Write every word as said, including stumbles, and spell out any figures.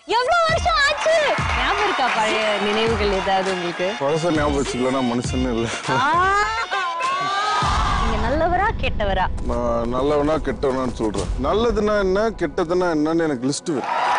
எவ்வளவு வருஷம் ஆச்சு? ஞாபகம் இருக்கா பழைய நினைவுகள் ஏதாவது உங்களுக்கு? பழச ஞாபகம் வச்சுக்கலன்னா மனுஷன் இல்ல. நீங்க நல்லவரா கெட்டவரா? நான் நல்லவனா கெட்டவனான்னு சொல்றேன். நல்லதுன்னா என்ன, கெட்டதுன்னா என்னன்னு எனக்கு லிஸ்ட் வேணும்.